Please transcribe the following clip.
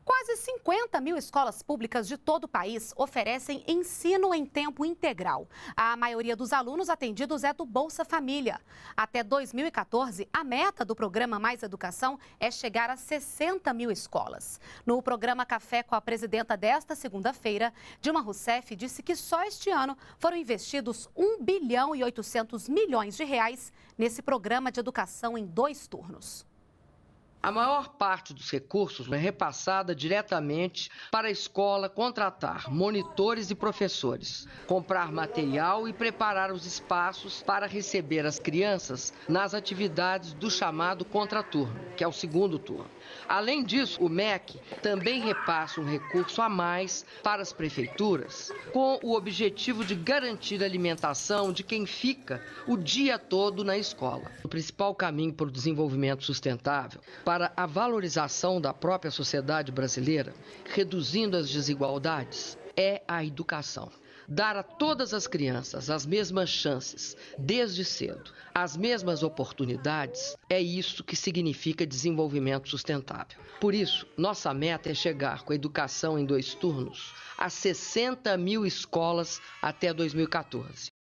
Quase 50 mil escolas públicas de todo o país oferecem ensino em tempo integral. A maioria dos alunos atendidos é do Bolsa Família. Até 2014, a meta do programa Mais Educação é chegar a 60 mil escolas. No programa Café com a presidenta desta segunda-feira, Dilma Rousseff disse que só este ano foram investidos 1 bilhão e 800 milhões de reais nesse programa de educação em 2 turnos. A maior parte dos recursos é repassada diretamente para a escola contratar monitores e professores, comprar material e preparar os espaços para receber as crianças nas atividades do chamado contraturno, que é o segundo turno. Além disso, o MEC também repassa um recurso a mais para as prefeituras, com o objetivo de garantir a alimentação de quem fica o dia todo na escola. O principal caminho para o desenvolvimento sustentável, para a valorização da própria sociedade brasileira, reduzindo as desigualdades, é a educação. Dar a todas as crianças as mesmas chances, desde cedo, as mesmas oportunidades, é isso que significa desenvolvimento sustentável. Por isso, nossa meta é chegar com a educação em 2 turnos a 60 mil escolas até 2014.